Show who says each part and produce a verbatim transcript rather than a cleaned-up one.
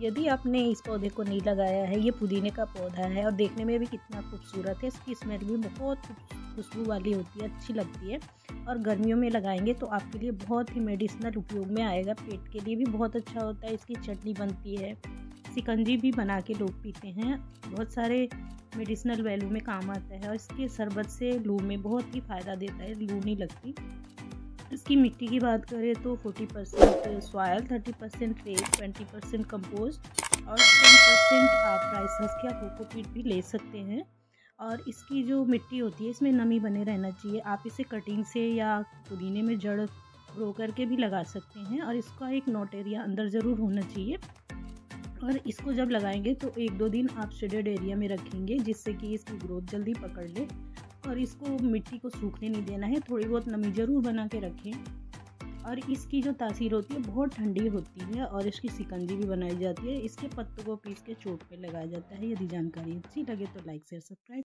Speaker 1: यदि आपने इस पौधे को नहीं लगाया है, ये पुदीने का पौधा है और देखने में भी कितना खूबसूरत है। इसकी स्मेल भी बहुत खुशबू वाली होती है, अच्छी लगती है और गर्मियों में लगाएंगे तो आपके लिए बहुत ही मेडिसिनल उपयोग में आएगा। पेट के लिए भी बहुत अच्छा होता है। इसकी चटनी बनती है, शिकंजी भी बना के लोग पीते हैं, बहुत सारे मेडिसिनल वैल्यू में काम आता है और इसके शरबत से लू में बहुत ही फ़ायदा देता है, लू नहीं लगती। इसकी मिट्टी की बात करें तो चालीस परसेंट सॉयल, तीस परसेंट रेत, बीस परसेंट कंपोस्ट और दस परसेंट आप राइस हस्क या कोकोपीट भी ले सकते हैं। और इसकी जो मिट्टी होती है इसमें नमी बने रहना चाहिए। आप इसे कटिंग से या पुदीने में जड़ ग्रो करके भी लगा सकते हैं और इसका एक नॉट एरिया अंदर ज़रूर होना चाहिए। और इसको जब लगाएंगे तो एक दो दिन आप शेडेड एरिया में रखेंगे जिससे कि इसकी ग्रोथ जल्दी पकड़ ले। और इसको मिट्टी को सूखने नहीं देना है, थोड़ी बहुत नमी ज़रूर बना के रखें। और इसकी जो तासीर होती है बहुत ठंडी होती है और इसकी शिकंजी भी बनाई जाती है। इसके पत्तों को पीस के चोट पे लगाया जाता है। यदि जानकारी अच्छी लगे तो लाइक शेयर सब्सक्राइब।